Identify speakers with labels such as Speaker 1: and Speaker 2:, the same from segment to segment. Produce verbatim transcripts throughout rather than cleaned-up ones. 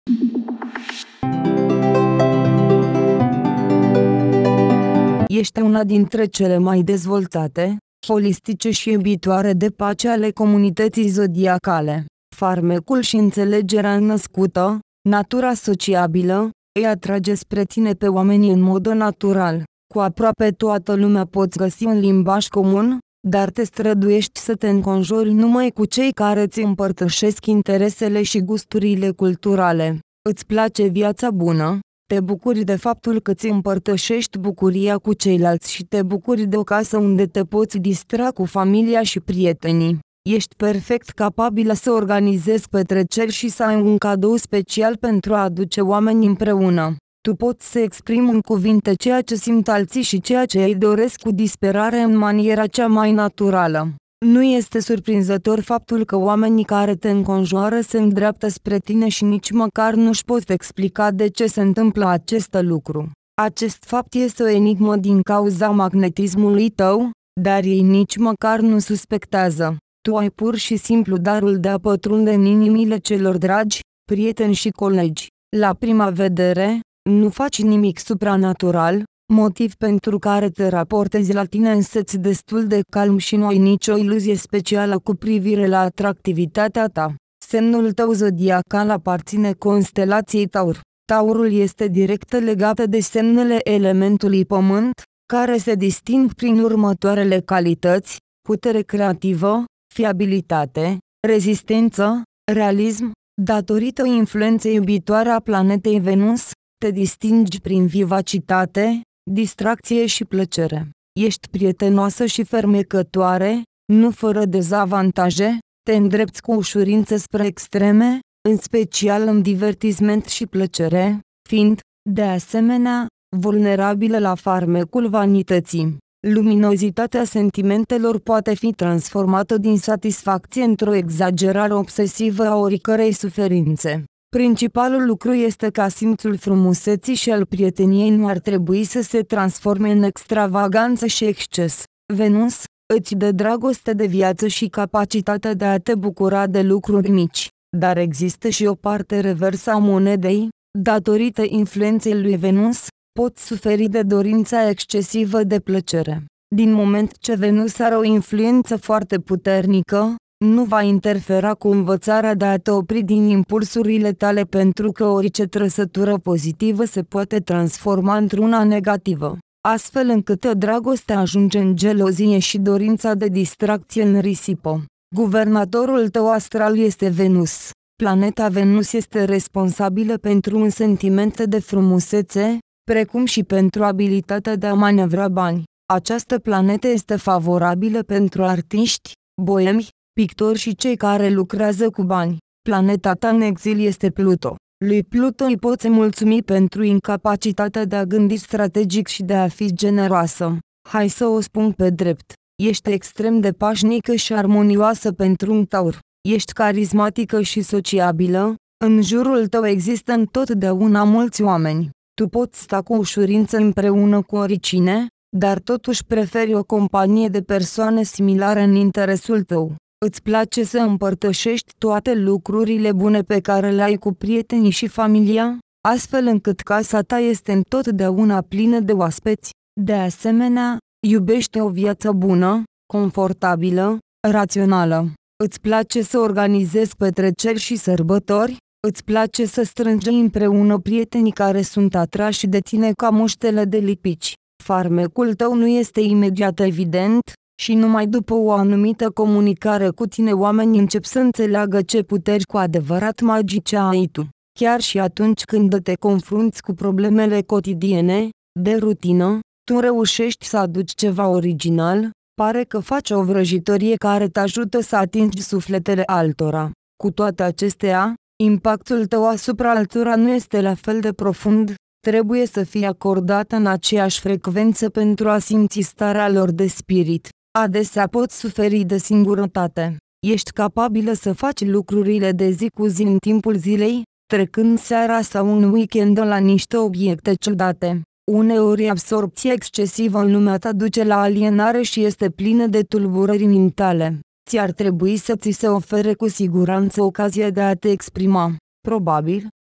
Speaker 1: Ești una dintre cele mai dezvoltate, holistice și iubitoare de pace ale comunității zodiacale. Farmecul și înțelegerea născută, natura sociabilă, îi atrage spre tine pe oamenii în mod natural. Cu aproape toată lumea poți găsi un limbaj comun, dar te străduiești să te înconjori numai cu cei care îți împărtășesc interesele și gusturile culturale. Îți place viața bună, te bucuri de faptul că îți împărtășești bucuria cu ceilalți și te bucuri de o casă unde te poți distra cu familia și prietenii. Ești perfect capabilă să organizezi petreceri și să ai un cadou special pentru a aduce oameni împreună. Tu poți să exprimi în cuvinte ceea ce simt alții și ceea ce îi doresc cu disperare în maniera cea mai naturală. Nu este surprinzător faptul că oamenii care te înconjoară se îndreaptă spre tine și nici măcar nu-și pot explica de ce se întâmplă acest lucru. Acest fapt este o enigmă din cauza magnetismului tău, dar ei nici măcar nu suspectează. Tu ai pur și simplu darul de a pătrunde în inimile celor dragi, prieteni și colegi. La prima vedere, nu faci nimic supranatural, motiv pentru care te raportezi la tine însăți destul de calm și nu ai nicio iluzie specială cu privire la atractivitatea ta. Semnul tău zodiacal aparține constelației Taur. Taurul este direct legat de semnele elementului pământ, care se disting prin următoarele calități: putere creativă, fiabilitate, rezistență, realism. Datorită influenței iubitoare a planetei Venus, te distingi prin vivacitate, distracție și plăcere. Ești prietenoasă și fermecătoare, nu fără dezavantaje, te îndrepți cu ușurință spre extreme, în special în divertisment și plăcere, fiind, de asemenea, vulnerabilă la farmecul vanității. Luminozitatea sentimentelor poate fi transformată din satisfacție într-o exagerare obsesivă a oricărei suferințe. Principalul lucru este ca simțul frumuseții și al prieteniei nu ar trebui să se transforme în extravaganță și exces. Venus îți dă dragoste de viață și capacitatea de a te bucura de lucruri mici, dar există și o parte reversă a monedei. Datorită influenței lui Venus, poți suferi de dorința excesivă de plăcere. Din moment ce Venus are o influență foarte puternică, nu va interfera cu învățarea de a te opri din impulsurile tale, pentru că orice trăsătură pozitivă se poate transforma într-una negativă, astfel încât dragostea ajunge în gelozie și dorința de distracție în risipă. Guvernatorul tău astral este Venus. Planeta Venus este responsabilă pentru un sentiment de frumusețe, precum și pentru abilitatea de a manevra bani. Această planetă este favorabilă pentru artiști, boemi, pictori și cei care lucrează cu bani. Planeta ta în exil este Pluto. Lui Pluto îi poți mulțumi pentru incapacitatea de a gândi strategic și de a fi generoasă. Hai să o spun pe drept. Ești extrem de pașnică și armonioasă pentru un Taur. Ești carismatică și sociabilă, în jurul tău există întotdeauna mulți oameni. Tu poți sta cu ușurință împreună cu oricine, dar totuși preferi o companie de persoane similare în interesul tău. Îți place să împărtășești toate lucrurile bune pe care le ai cu prietenii și familia, astfel încât casa ta este întotdeauna plină de oaspeți. De asemenea, iubești o viață bună, confortabilă, rațională. Îți place să organizezi petreceri și sărbători, îți place să strângi împreună prietenii care sunt atrași de tine ca muștele de lipici. Farmecul tău nu este imediat evident, și numai după o anumită comunicare cu tine oamenii încep să înțeleagă ce puteri cu adevărat magice ai tu. Chiar și atunci când te confrunți cu problemele cotidiene, de rutină, tu reușești să aduci ceva original, pare că faci o vrăjitorie care te ajută să atingi sufletele altora. Cu toate acestea, impactul tău asupra altora nu este la fel de profund, trebuie să fie acordat în aceeași frecvență pentru a simți starea lor de spirit. Adesea poți suferi de singurătate. Ești capabilă să faci lucrurile de zi cu zi în timpul zilei, trecând seara sau un weekend la niște obiecte ciudate. Uneori absorbția excesivă în lumea ta duce la alienare și este plină de tulburări mentale. Ți-ar trebui să ți se ofere cu siguranță ocazia de a te exprima. Probabil,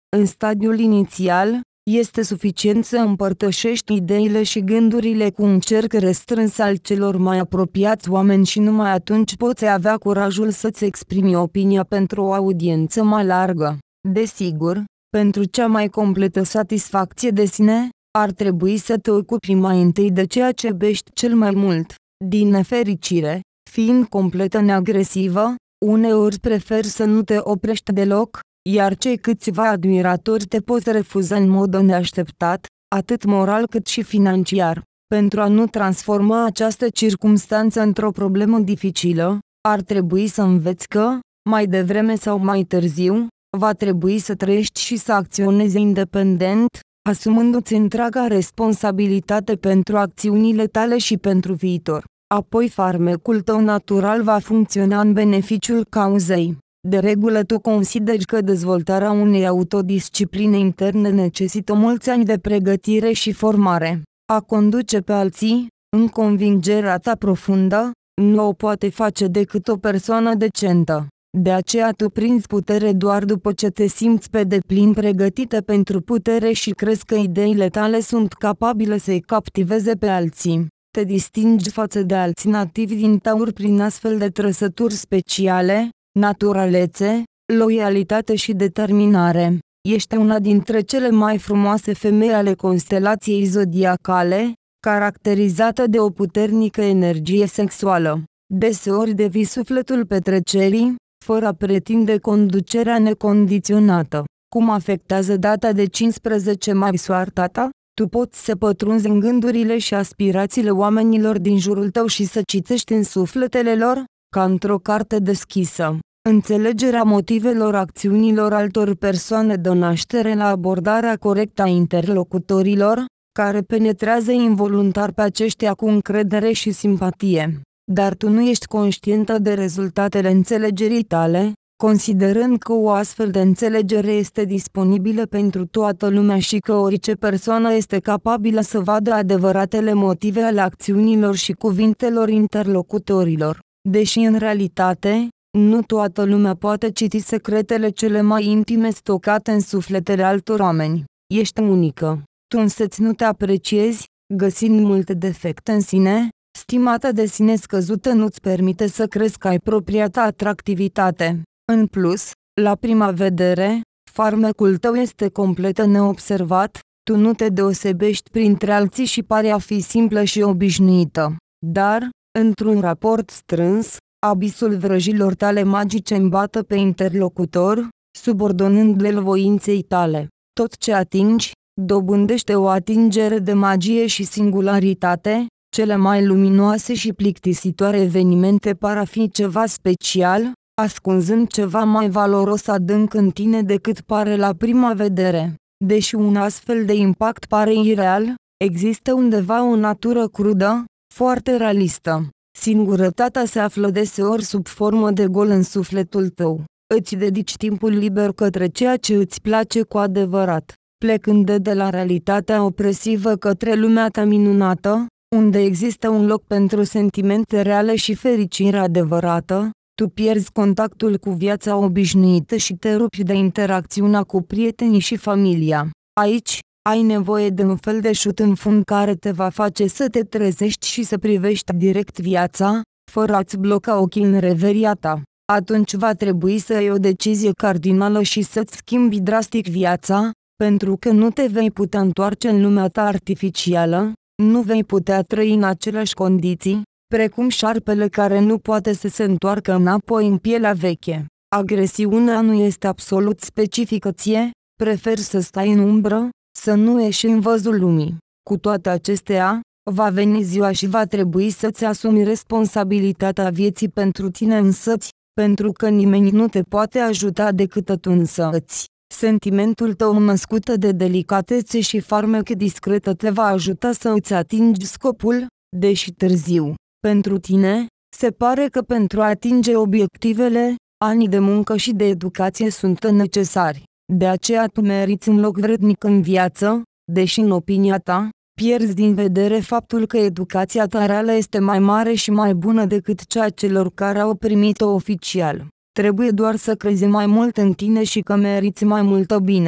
Speaker 1: În stadiul inițial, este suficient să împărtășești ideile și gândurile cu un cerc restrâns al celor mai apropiați oameni și numai atunci poți avea curajul să-ți exprimi opinia pentru o audiență mai largă. Desigur, pentru cea mai completă satisfacție de sine, ar trebui să te ocupi mai întâi de ceea ce iubești cel mai mult. Din nefericire, fiind complet neagresivă, uneori preferi să nu te oprești deloc, iar cei câțiva admiratori te pot refuza în mod neașteptat, atât moral cât și financiar. Pentru a nu transforma această circumstanță într-o problemă dificilă, ar trebui să înveți că, mai devreme sau mai târziu, va trebui să trăiești și să acționezi independent, asumându-ți întreaga responsabilitate pentru acțiunile tale și pentru viitor. Apoi farmecul tău natural va funcționa în beneficiul cauzei. De regulă tu consideri că dezvoltarea unei autodiscipline interne necesită mulți ani de pregătire și formare. A conduce pe alții, în convingerea ta profundă, nu o poate face decât o persoană decentă. De aceea tu prinzi putere doar după ce te simți pe deplin pregătită pentru putere și crezi că ideile tale sunt capabile să-i captiveze pe alții. Te distingi față de alții nativi din Taur prin astfel de trăsături speciale: naturalețe, loialitate și determinare. Ești una dintre cele mai frumoase femei ale constelației zodiacale, caracterizată de o puternică energie sexuală. Deseori devii sufletul petrecerii, fără a pretinde conducerea necondiționată. Cum afectează data de cincisprezece mai soarta ta? Tu poți să pătrunzi în gândurile și aspirațiile oamenilor din jurul tău și să citești în sufletele lor, ca într-o carte deschisă. Înțelegerea motivelor acțiunilor altor persoane dă naștere la abordarea corectă a interlocutorilor, care penetrează involuntar pe aceștia cu încredere și simpatie. Dar tu nu ești conștientă de rezultatele înțelegerii tale, considerând că o astfel de înțelegere este disponibilă pentru toată lumea și că orice persoană este capabilă să vadă adevăratele motive ale acțiunilor și cuvintelor interlocutorilor. Deși în realitate, nu toată lumea poate citi secretele cele mai intime stocate în sufletele altor oameni. Ești unică. Tu însăți nu te apreciezi, găsind multe defecte în sine. Stimata de sine scăzută nu-ți permite să crezi că ai propria ta atractivitate. În plus, la prima vedere, farmecul tău este complet neobservat, tu nu te deosebești printre alții și pari a fi simplă și obișnuită. Dar, într-un raport strâns, abisul vrăjilor tale magice îmbată pe interlocutor, subordonându-l voinței tale. Tot ce atingi, dobândește o atingere de magie și singularitate. Cele mai luminoase și plictisitoare evenimente par a fi ceva special, ascunzând ceva mai valoros adânc în tine decât pare la prima vedere. Deși un astfel de impact pare ireal, există undeva o natură crudă, foarte realistă. Singurătatea se află deseori sub formă de gol în sufletul tău. Îți dedici timpul liber către ceea ce îți place cu adevărat, plecând de, de la realitatea opresivă către lumea ta minunată, unde există un loc pentru sentimente reale și fericire adevărată. Tu pierzi contactul cu viața obișnuită și te rupi de interacțiunea cu prietenii și familia. Aici, ai nevoie de un fel de șut în fund care te va face să te trezești și să privești direct viața, fără a-ți bloca ochii în reveria ta. Atunci va trebui să iei o decizie cardinală și să-ți schimbi drastic viața, pentru că nu te vei putea întoarce în lumea ta artificială, nu vei putea trăi în aceleași condiții, precum șarpele care nu poate să se întoarcă înapoi în pielea veche. Agresiunea nu este absolut specifică ție, preferi să stai în umbră, să nu ieși în văzul lumii. Cu toate acestea, va veni ziua și va trebui să-ți asumi responsabilitatea vieții pentru tine însăți, pentru că nimeni nu te poate ajuta decât tu însăți. Sentimentul tău născut de delicatețe și farmec discretă te va ajuta să îți atingi scopul, deși târziu. Pentru tine, se pare că pentru a atinge obiectivele, anii de muncă și de educație sunt necesari. De aceea tu meriți un loc vrednic în viață, deși în opinia ta, pierzi din vedere faptul că educația ta reală este mai mare și mai bună decât cea a celor care au primit-o oficial. Trebuie doar să crezi mai mult în tine și că meriți mai multă bine.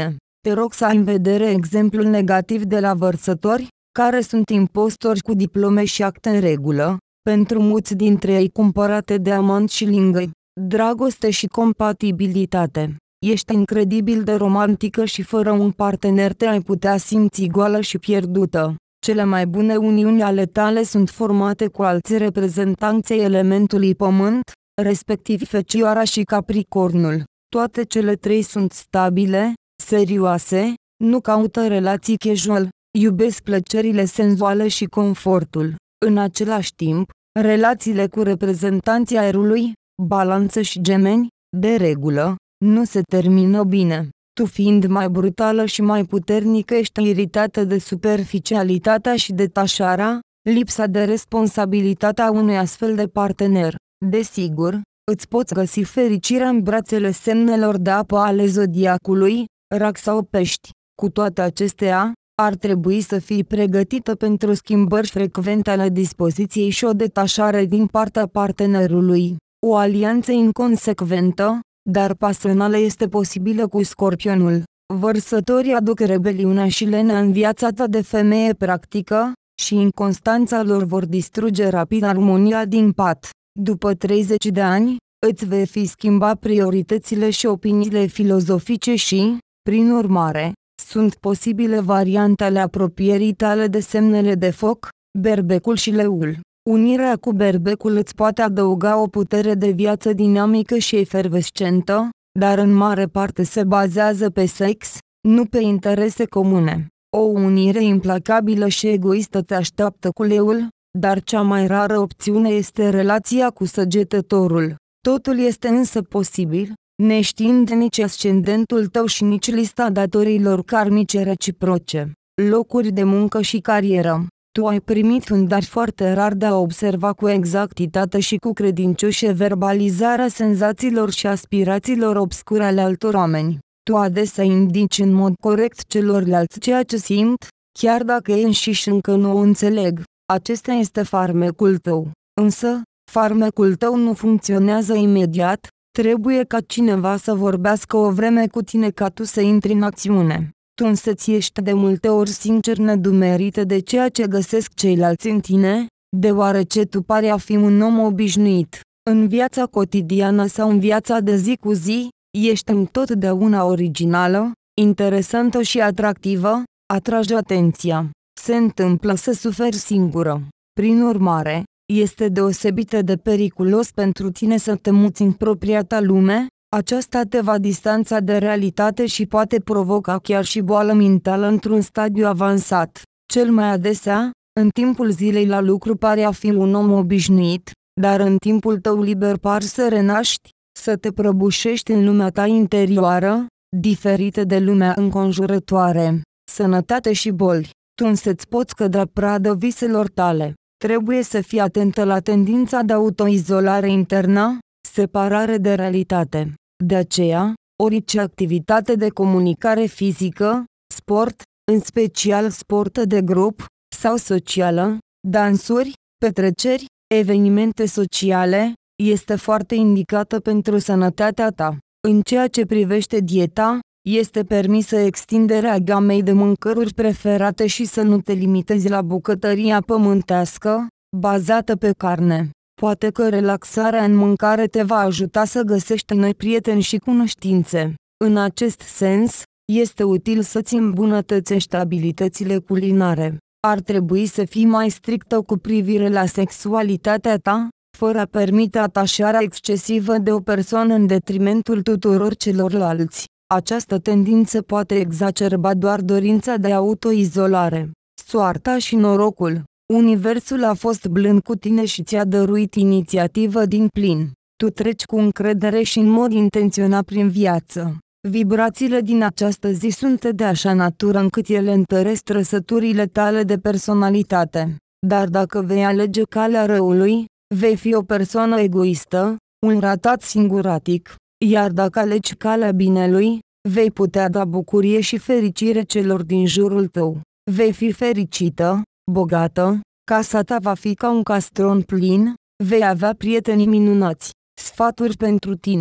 Speaker 1: Te rog să ai în vedere exemplul negativ de la vărsători, care sunt impostori cu diplome și acte în regulă, pentru mulți dintre ei cumpărate de amant și lingăi. Dragoste și compatibilitate. Ești incredibil de romantică și fără un partener te ai putea simți goală și pierdută. Cele mai bune uniuni ale tale sunt formate cu alți reprezentanți ai elementului pământ, respectiv Fecioara și Capricornul. Toate cele trei sunt stabile, serioase, nu caută relații casual, iubesc plăcerile senzuale și confortul. În același timp, relațiile cu reprezentanții aerului, Balanță și Gemeni, de regulă, nu se termină bine. Tu fiind mai brutală și mai puternică ești iritată de superficialitatea și detașarea, lipsa de responsabilitate a unui astfel de partener. Desigur, îți poți găsi fericirea în brațele semnelor de apă ale zodiacului, Rac sau Pești. Cu toate acestea, ar trebui să fii pregătită pentru schimbări frecvente ale dispoziției și o detașare din partea partenerului. O alianță inconsecventă, dar pasională este posibilă cu Scorpionul. Vărsătorii aduc rebeliunea și lenea în viața ta de femeie practică, și inconstanța lor vor distruge rapid armonia din pat. După treizeci de ani, îți vei fi schimba prioritățile și opiniile filozofice și, prin urmare, sunt posibile variante ale apropierii tale de semnele de foc, Berbecul și Leul. Unirea cu Berbecul îți poate adăuga o putere de viață dinamică și efervescentă, dar în mare parte se bazează pe sex, nu pe interese comune. O unire implacabilă și egoistă te așteaptă cu Leul, dar cea mai rară opțiune este relația cu Săgetătorul. Totul este însă posibil, neștiind nici ascendentul tău și nici lista datoriilor karmice reciproce. Locuri de muncă și carieră. Tu ai primit un dar foarte rar de a observa cu exactitate și cu credincioșie verbalizarea senzațiilor și aspirațiilor obscure ale altor oameni. Tu adesea indici în mod corect celorlalți ceea ce simt, chiar dacă ei înșiși încă nu o înțeleg. Acesta este farmecul tău. Însă, farmecul tău nu funcționează imediat, trebuie ca cineva să vorbească o vreme cu tine ca tu să intri în acțiune. Tu însăți ești de multe ori sincer nedumerită de ceea ce găsesc ceilalți în tine, deoarece tu pari a fi un om obișnuit. În viața cotidiană sau în viața de zi cu zi, ești întotdeauna originală, interesantă și atractivă, atragi atenția. Se întâmplă să suferi singură. Prin urmare, este deosebit de periculos pentru tine să te muți în propria ta lume, aceasta te va distanța de realitate și poate provoca chiar și boală mentală într-un stadiu avansat. Cel mai adesea, în timpul zilei la lucru pare a fi un om obișnuit, dar în timpul tău liber pari să renaști, să te prăbușești în lumea ta interioară, diferită de lumea înconjurătoare. Sănătate și boli. Tu însă-ți poți cădea pradă viselor tale. Trebuie să fii atentă la tendința de autoizolare internă, separare de realitate. De aceea, orice activitate de comunicare fizică, sport, în special sport de grup, sau socială, dansuri, petreceri, evenimente sociale, este foarte indicată pentru sănătatea ta. În ceea ce privește dieta, este permisă extinderea gamei de mâncăruri preferate și să nu te limitezi la bucătăria pământească, bazată pe carne. Poate că relaxarea în mâncare te va ajuta să găsești noi prieteni și cunoștințe. În acest sens, este util să-ți îmbunătățești abilitățile culinare. Ar trebui să fii mai strictă cu privire la sexualitatea ta, fără a permite atașarea excesivă de o persoană în detrimentul tuturor celorlalți. Această tendință poate exacerba doar dorința de autoizolare. Soarta și norocul. Universul a fost blând cu tine și ți-a dăruit inițiativă din plin. Tu treci cu încredere și în mod intenționat prin viață. Vibrațiile din această zi sunt de așa natură încât ele întăresc trăsăturile tale de personalitate. Dar dacă vei alege calea răului, vei fi o persoană egoistă, un ratat singuratic, iar dacă alegi calea binelui, vei putea da bucurie și fericire celor din jurul tău. Vei fi fericită, bogată, casa ta va fi ca un castron plin, vei avea prieteni minunați. Sfaturi pentru tine.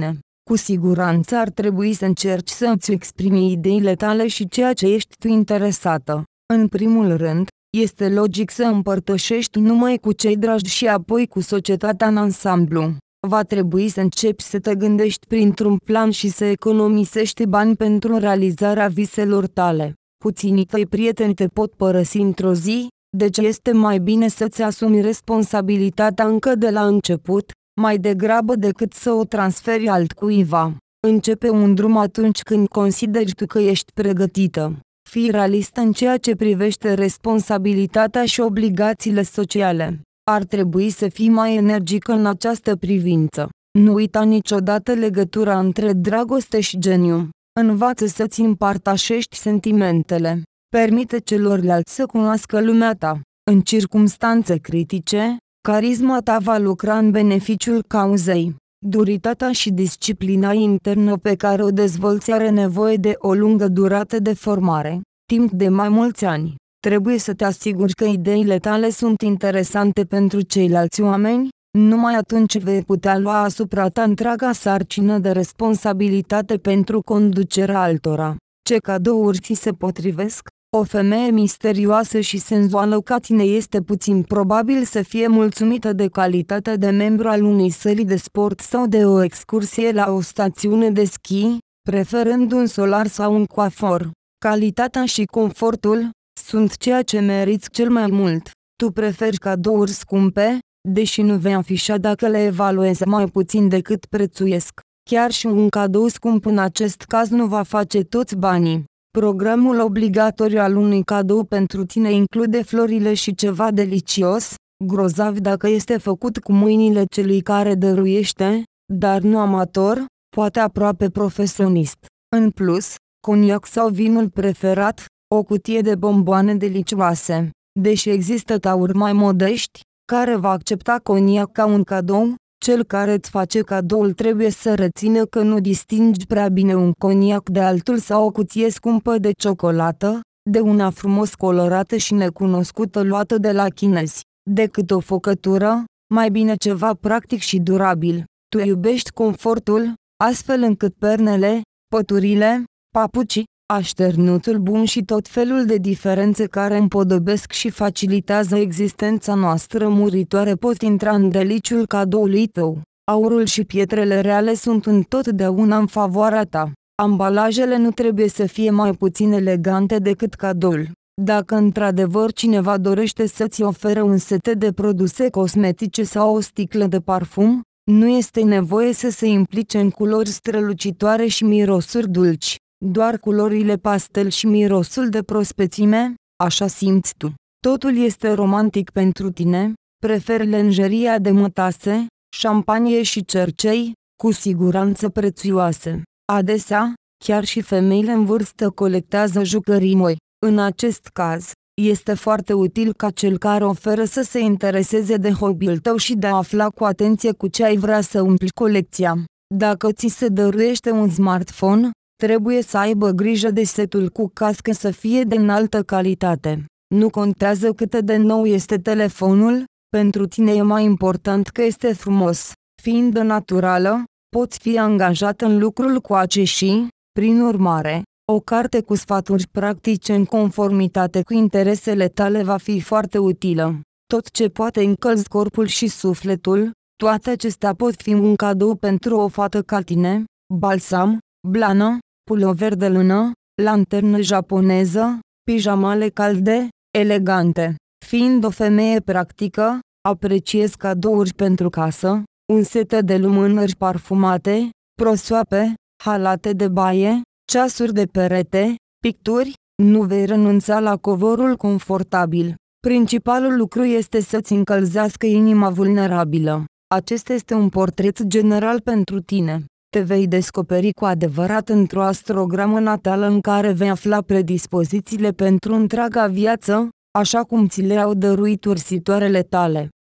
Speaker 1: Cu siguranță ar trebui să încerci să îți exprimi ideile tale și ceea ce ești tu interesată. În primul rând, este logic să împărtășești numai cu cei dragi și apoi cu societatea în ansamblu. Va trebui să începi să te gândești printr-un plan și să economisești bani pentru realizarea viselor tale. Puținii tăi prieteni te pot părăsi într-o zi, deci este mai bine să-ți asumi responsabilitatea încă de la început, mai degrabă decât să o transferi altcuiva. Începe un drum atunci când consideri tu că ești pregătită. Fii realistă în ceea ce privește responsabilitatea și obligațiile sociale. Ar trebui să fii mai energică în această privință. Nu uita niciodată legătura între dragoste și geniu. Învață să-ți împărtășești sentimentele. Permite celorlalți să cunoască lumea ta. În circumstanțe critice, carisma ta va lucra în beneficiul cauzei. Duritatea și disciplina internă pe care o dezvolți are nevoie de o lungă durată de formare, timp de mai mulți ani. Trebuie să te asiguri că ideile tale sunt interesante pentru ceilalți oameni, numai atunci vei putea lua asupra ta întreaga sarcină de responsabilitate pentru conducerea altora. Ce cadouri ți se potrivesc? O femeie misterioasă și senzuală ca tine este puțin probabil să fie mulțumită de calitatea de membru al unei săli de sport sau de o excursie la o stațiune de schi, preferând un solar sau un coafor. Calitatea și confortul sunt ceea ce meriți cel mai mult. Tu preferi cadouri scumpe, deși nu vei afișa dacă le evaluezi mai puțin decât prețuiesc. Chiar și un cadou scump în acest caz nu va face toți banii. Programul obligatoriu al unui cadou pentru tine include florile și ceva delicios, grozav dacă este făcut cu mâinile celui care dăruiește, dar nu amator, poate aproape profesionist. În plus, coniac sau vinul preferat, o cutie de bomboane delicioase. Deși există tauri mai modești, care va accepta coniac ca un cadou, cel care îți face cadoul trebuie să rețină că nu distingi prea bine un coniac de altul sau o cutie scumpă de ciocolată, de una frumos colorată și necunoscută luată de la chinezi, decât o făcătură, mai bine ceva practic și durabil. Tu iubești confortul, astfel încât pernele, păturile, papucii, așternutul bun și tot felul de diferențe care împodobesc și facilitează existența noastră muritoare pot intra în deliciul cadoului tău. Aurul și pietrele reale sunt întotdeauna în favoarea ta. Ambalajele nu trebuie să fie mai puțin elegante decât cadoul. Dacă într-adevăr cineva dorește să-ți ofere un set de produse cosmetice sau o sticlă de parfum, nu este nevoie să se implice în culori strălucitoare și mirosuri dulci. Doar culorile pastel și mirosul de prospețime, așa simți tu. Totul este romantic pentru tine, preferi lenjeria de mătase, șampanie și cercei, cu siguranță prețioase. Adesea, chiar și femeile în vârstă colectează jucării moi. În acest caz, este foarte util ca cel care oferă să se intereseze de hobby-ul tău și de a afla cu atenție cu ce ai vrea să umpli colecția. Dacă ți se dăruiește un smartphone, trebuie să aibă grijă de setul cu cască să fie de înaltă calitate. Nu contează cât de nou este telefonul, pentru tine e mai important că este frumos. Fiind naturală, poți fi angajat în lucrul coace și, prin urmare, o carte cu sfaturi practice în conformitate cu interesele tale va fi foarte utilă. Tot ce poate încălzi corpul și sufletul, toate acestea pot fi un cadou pentru o fată ca tine: balsam, blană, pulover de lână, lanternă japoneză, pijamale calde, elegante. Fiind o femeie practică, apreciez cadouri pentru casă, un set de lumânări parfumate, prosoape, halate de baie, ceasuri de perete, picturi. Nu vei renunța la covorul confortabil. Principalul lucru este să-ți încălzească inima vulnerabilă. Acesta este un portret general pentru tine. Te vei descoperi cu adevărat într-o astrogramă natală în care vei afla predispozițiile pentru întreaga viață, așa cum ți le-au dăruit ursitoarele tale.